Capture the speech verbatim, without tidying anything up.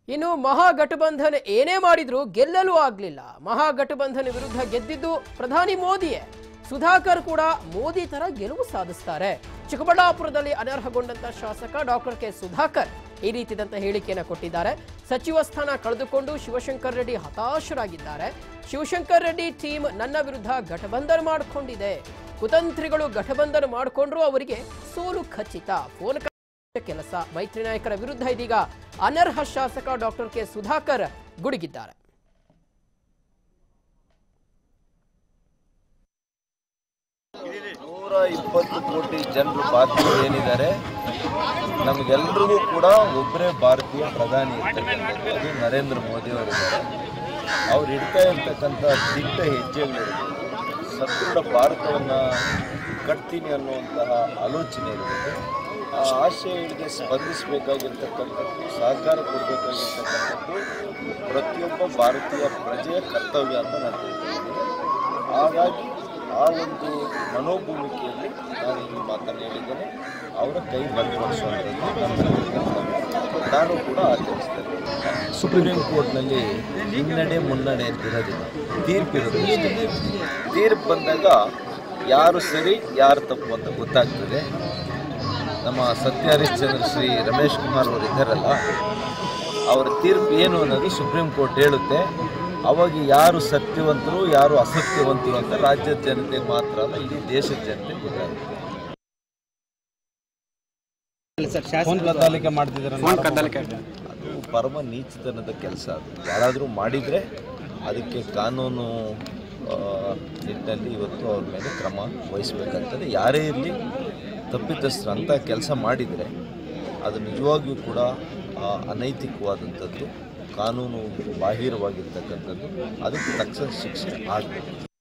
ಇನ್ನು ಮಹಾಗಠಬಂಧನ್ ಏನೇ ಮಾಡಿದ್ರು ಗೆಲ್ಲಲು ಆಗಲಿಲ್ಲ. ಮಹಾಗಠಬಂಧನ್ ವಿರುದ್ಧ ಗೆದ್ದಿದ್ದು ಪ್ರಧಾನಿ ಮೋದಿಯೇ. ಸುಧಾಕರ್ ಕೂಡ ಮೋದಿ ತರ ಗೆಲುವು ಸಾಧಿಸುತ್ತಾರೆ. ಚಿಕ್ಕಬಳ್ಳಾಪುರದಲ್ಲಿ ಅನರ್ಹಗೊಂಡಂತ ಶಾಸಕ ಡಾಕ್ಟರ್ ಕೆ ಸುಧಾಕರ್ ಈ ರೀತಿಯಾದಂತ ಹೇಳಿಕೆಯನ್ನು ಕೊಟ್ಟಿದ್ದಾರೆ. ಸಚಿವ ಸ್ಥಾನ ಕಳೆದುಕೊಂಡು ಶಿವಶಂಕರ್ ರೆಡ್ಡಿ ಹತಾಶರಾಗಿದ್ದಾರೆ. ಶಿವಶಂಕರ್ ರೆಡ್ಡಿ ಟೀಮ್ ನನ್ನ ವಿರುದ್ಧ ಗಠಬಂಧನ್ ಮಾಡಿಕೊಂಡಿದೆ. ಕುತಂತ್ರಿಗಳು ಗಠಬಂಧನ್ ಮಾಡಿಕೊಂಡ್ರು ಅವರಿಗೆ ಸೋಲು ಖಚಿತ. ಫೋನ್ ಕೆಲಸ. ಮೈತ್ರಿ ನಾಯಕರ ವಿರುದ್ಧ ಇದೀಗ ಅನರ್ಹ ಶಾಸಕ ಡಾಕ್ಟರ್ ಕೆ ಸುಧಾಕರ್ ಗುಡುಗಿದ್ದಾರೆ. ನೂರ ಇಪ್ಪತ್ತು ಕೋಟಿ ಜನರು ಭಾರತೀಯರು ಏನಿದ್ದಾರೆ, ನಮಗೆಲ್ಲರಿಗೂ ಕೂಡ ಒಬ್ಬರೇ ಭಾರತೀಯ ಪ್ರಧಾನಿ ಇರ್ತಕ್ಕಂಥದ್ದು, ಅದು ನರೇಂದ್ರ ಮೋದಿ ಅವರಿದ್ದಾರೆ. ಅವ್ರು ಇಡ್ತಾ ಇರ್ತಕ್ಕಂಥ ದಿಟ್ಟ ಹೆಜ್ಜೆಗಳಿರುತ್ತೆ. ಸದೃಢ ಭಾರತವನ್ನು ಕಟ್ತೀನಿ ಅನ್ನುವಂತಹ ಆಲೋಚನೆ ಇರುತ್ತೆ. ಆ ಆಶಯಗಳಿಗೆ ಸ್ಪಂದಿಸಬೇಕಾಗಿರ್ತಕ್ಕಂಥದ್ದು, ಸಹಕಾರ ಕೊಡಬೇಕಾಗಿರ್ತಕ್ಕಂಥದ್ದು ಪ್ರತಿಯೊಬ್ಬ ಭಾರತೀಯ ಪ್ರಜೆಯ ಕರ್ತವ್ಯ ಅಂತ ನಾನು ತಿಳ್ಕೊಂಡಿದ್ದೀನಿ. ಹಾಗಾಗಿ ಆ ಒಂದು ಮನೋಭೂಮಿಕೆಯಲ್ಲಿ ನಾನು ಈ ಮಾತನ್ನು ಹೇಳಿದ್ದೇನೆ. ಅವರ ಕೈ ಬಲಪಡಿಸುವಂಥದ್ದು ನಾನು ಕೂಡ ಆಚರಿಸ್ತೇನೆ. ಸುಪ್ರೀಂ ಕೋರ್ಟ್ನಲ್ಲಿ ಹಿನ್ನಡೆ ಮುನ್ನಡೆ ಅಂತಿರೋದಿಲ್ಲ, ತೀರ್ಪಿರೋದು. ತೀರ್ಪು ಬಂದಾಗ ಯಾರು ಸರಿ ಯಾರು ತಪ್ಪು ಅಂತ ಗೊತ್ತಾಗ್ತದೆ. ನಮ್ಮ ಸತ್ಯ ಹರಿಶ್ಚಂದ್ರ ಶ್ರೀ ರಮೇಶ್ ಕುಮಾರ್ ಅವರು ಇದ್ದಾರಲ್ಲ, ಅವರ ತೀರ್ಪು ಏನು ಅನ್ನೋದು ಸುಪ್ರೀಂ ಕೋರ್ಟ್ ಹೇಳುತ್ತೆ. ಅವಾಗ ಯಾರು ಸತ್ಯವಂತರು ಯಾರು ಅಸತ್ಯವಂತರು ಅಂತ ರಾಜ್ಯದ ಜನತೆಗೆ ಮಾತ್ರ ಅಲ್ಲ, ಇಡೀ ದೇಶದ ಜನತೆಗೆ ಗೊತ್ತಾಗುತ್ತೆ. ಅದು ಪರಮ ನೀಚತನದ ಕೆಲಸ. ಅದು ಯಾರಾದರೂ ಮಾಡಿದರೆ ಅದಕ್ಕೆ ಕಾನೂನು ನಿಟ್ಟಿನಲ್ಲಿ ಇವತ್ತು ಅವ್ರ ಮೇಲೆ ಕ್ರಮ ವಹಿಸಬೇಕಾಗ್ತದೆ. ಯಾರೇ ಇರಲಿ, ತಪ್ಪಿತಸ್ಥರು ಅಂತ ಕೆಲಸ ಮಾಡಿದರೆ ಅದು ನಿಜವಾಗಿಯೂ ಕೂಡ ಅನೈತಿಕವಾದಂಥದ್ದು, ಕಾನೂನು ಬಾಹಿರವಾಗಿರ್ತಕ್ಕಂಥದ್ದು. ಅದಕ್ಕೆ ತಕ್ಷಣ ಶಿಕ್ಷೆ ಆಗಬೇಕು.